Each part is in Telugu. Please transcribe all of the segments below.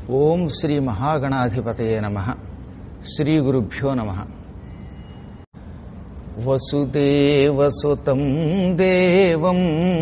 ఓం శ్రీ మహాగణాధిపతయే నమః. శ్రీ గురుభ్యో నమః. వసుదేవసుతం దేవం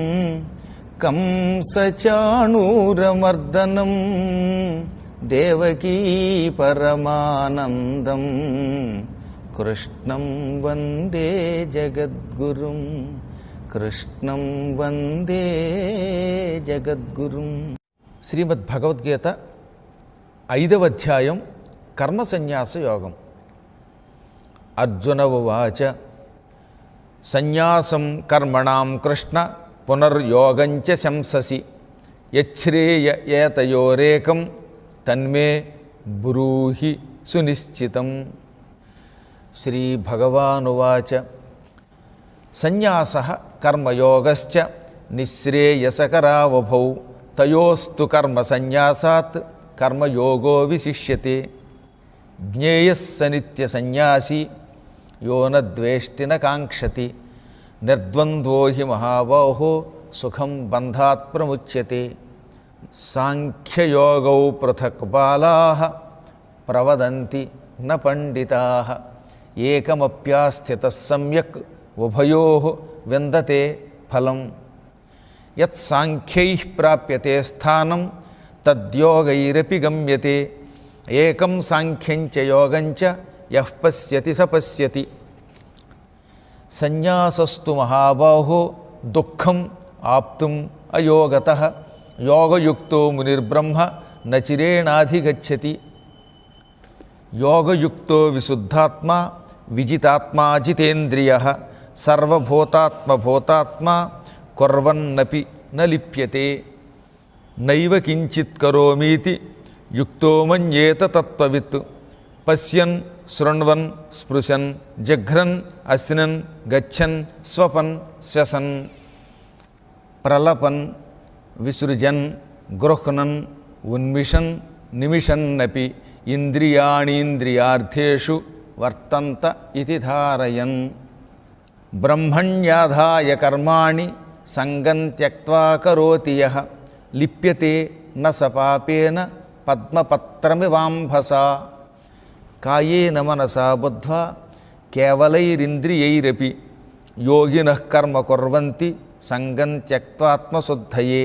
కంసచాణూరమర్దనం దేవకీ పరమానందం కృష్ణం వందే జగద్గురుం. కృష్ణం వందే జగద్గురుం. శ్రీమద్భగవద్గీత 5వ అధ్యాయం కర్మ సన్యాస యోగం. అర్జున ఉవాచ సన్యాసం కర్మణాం కృష్ణ పునర్యోగంచ శంససి యచ్ఛ్రేయ ఏతయోరేకం తన్మే బ్రూహి సునిశ్చితం. శ్రీభగవానువాచ సన్యాసః కర్మయోగశ్చ నిశ్రేయసకరావభౌ తయోస్తు కర్మ సన్యాసాత్ కర్మయోగో విశిష్యతే. జ్ఞేయః స నిత్య సన్యాసి యో న ద్వేష్టి న కాంక్షతి నిర్ద్వంద్వో హి మహాబాహో సుఖం బంధాత్ ప్రముచ్యతే. సాంఖ్యయోగౌ పృథక్ బాలాః ప్రవదంతి న పండితాః ఏకమప్యాస్థితః సమ్యక్ ఉభయోః విందతే ఫలం. యత్ సాంఖ్యైః ప్రాప్యతే స్థానం తద్యోగైరపి గమ్యతే. ఏకం సాంఖ్యం చ యోగం చ యః పశ్యతి స పశ్యతి. సన్యాసస్తు మహాబాహో దుఃఖం ఆప్తుం అయోగతః యోగయుక్తో మునిర్బ్రహ్మ న చిరేణాధిగచ్చతి. యోగయుక్తో విశుద్ధాత్మా విజితాత్మా జితేంద్రియః సర్వభూతాత్మభూతాత్మా కుర్వన్నపి న లిప్యతే. నైవ కించిత్ కరోమీతి యుక్తో మన్యేత తత్వవిత్. పశ్యన్ శృణ్వన్ స్పృశన్ జఘ్రన్ అశ్నన్ గచ్చన్ స్వపన్ శ్వసన్ ప్రలపన్ విసృజన్ గృహ్ణన్ ఉన్మిషన్ నిమిషన్నపి ఇంద్రియాణీంద్రియార్థేషు వర్తంత ఇతి ధారయన్. బ్రహ్మణ్యాధాయ కర్మాణి సంగం త్యక్త్వా కరోతి యః లిప్యతే న స పాపేన పద్మపత్రమివాంభసా. కాయేన మనసా బుద్ధ్వా కేవలైరింద్రియైరపి యోగినః కర్మ కుర్వంతి సంగం త్యక్త్వాత్మశుద్ధయే.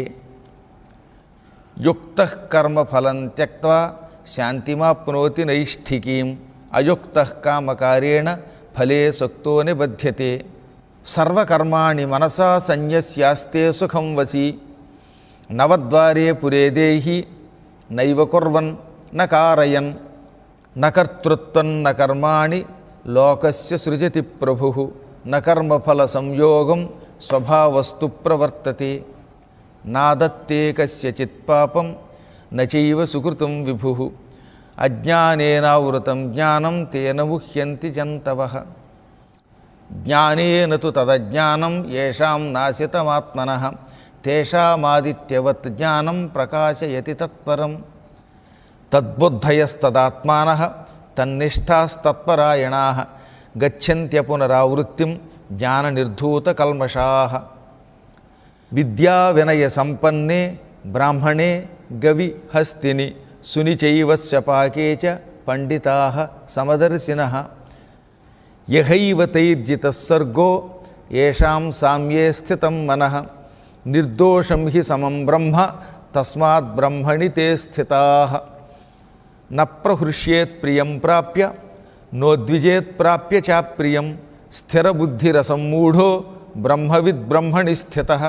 యుక్తః కర్మఫలం త్యక్త్వా శాంతిమాప్నోతి నైష్ఠికీం అయుక్తః కామకారేణ ఫలే సక్తో నిబధ్యతే. సర్వకర్మాణి మనసా సన్యస్యాస్తే సుఖం వసి నవద్వారే పురే దేహి నైవ కుర్వన్ న కారయన్ న కర్తృత్వం న కర్మాణి లోకస్య సృజతి ప్రభుః న కర్మఫల సంయోగం స్వభావస్తు ప్రవర్తతే. నాదత్తే కస్యచిత్ పాపం న చైవ సుకృతం విభుః అజ్ఞానేనావృతం జ్ఞానం తేన ముహ్యంతి జంతవః. జ్ఞానేన తు తదజ్ఞానం యేషాం నాశితమాత్మనః తేషామాదిత్యవత్ జ్ఞానం ప్రకాశయతి తత్పరం. తద్బుద్ధయస్తదాత్మానః తన్నిష్టాస్తత్పరాయణాః గచ్చంత్య పునరావృత్తిం జ్ఞాననిర్ధూతకల్మషాః. విద్యా వినయ సంపన్నే బ్రాహ్మణే గవి హస్తిని సునిచైవ స్వపాకే చ పండితాః సమదర్శినః. యహైవ తైర్జితః సర్గో యేషాం సామ్యే స్థితం మనః నిర్దోషం హి సమం బ్రహ్మ తస్మాత్ బ్రహ్మణి తే స్థితాః. న ప్రహృష్యేత్ ప్రియం ప్రాప్య నోద్విజేత్ ప్రాప్య చాప్రియం స్థిరబుద్ధిరసమ్మూఢో బ్రహ్మవిద్ బ్రహ్మణి స్థితః.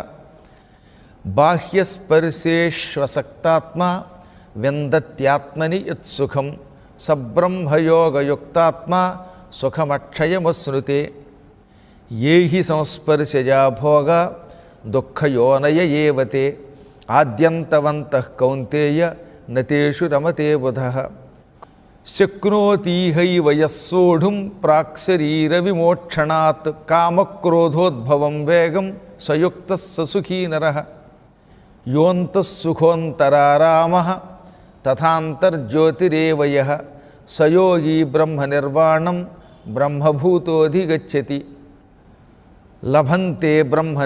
బాహ్యస్పర్శేష్వసక్తాత్మా విందత్యాత్మని యత్సుఖం సబ్రహ్మయోగయుక్తాత్మా సుఖమక్షయమశ్నుతే. ఏ హి సంస్పర్శజా భోగా దుఃఖయోనయ ఏవతే ఆద్యంతవంతః కౌంతేయ నతేషు రమతే బుధః. శక్నోతీహైవ యః సోఢుం ప్రాక్శరీర విమోక్షణాత్ కామక్రోధోద్భవం వేగం సయుక్తః స సుఖీ నరః. యోంతః సుఖోంతరారామః తథాంతర్జ్యోతిరేవ యః స యోగీ బ్రహ్మనిర్వాణం బ్రహ్మభూతోధిగచ్చతి. లభంతే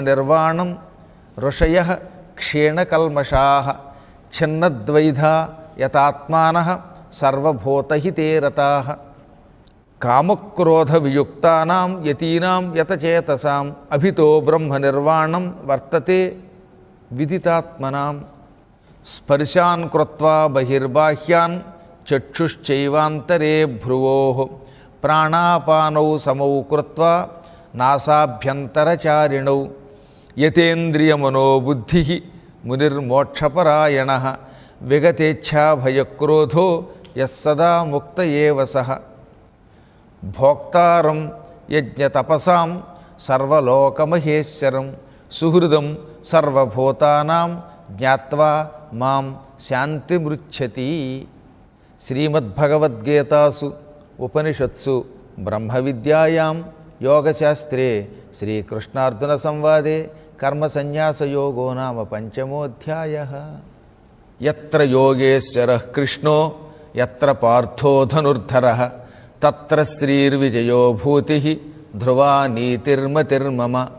బ్రహ్మనిర్వాణం ఋషయః క్షీణకల్మషాః ఛిన్నద్వైధా యతాత్మానః సర్వభూతహితే రతాః కామక్రోధ వియుక్తానాం యతీనాం యతచేతసాం అభితో బ్రహ్మ నిర్వాణం వర్తతే విదితాత్మనాం స్పర్శాన్ కృత్వా బహిర్బాహ్యాన్ చక్షుశ్చైవాంతరే భ్రువోః ప్రాణాపానౌ సమౌ కృత్వా నాసాభ్యంతరచారిణౌ యతేంద్రియమనోబుద్ధిః మునిర్మోక్షపరాయణః విగతేచ్ఛాభయక్రోధో యస్సదా ముక్త ఏవ సః భోక్తారం యజ్ఞతపసాం సర్వలోకమహేశ్వరం సుహృదం సర్వభూతానాం జ్ఞాత్వా మాం శాంతిమృచ్ఛతి. శ్రీమద్భగవద్గీతాసు ఉపనిషత్సు బ్రహ్మవిద్యాయాం యోగశాస్త్రే శ్రీకృష్ణార్జున సంవాదే కర్మసన్యాసయోగో నామ పంచమోధ్యాయః. యత్ర యోగేశ్వరః కృష్ణో యత్ర పార్థో ధనుర్ధరః తత్ర శ్రీర్విజయో భూతిః ధ్రువా నీతిర్మతిర్మమ.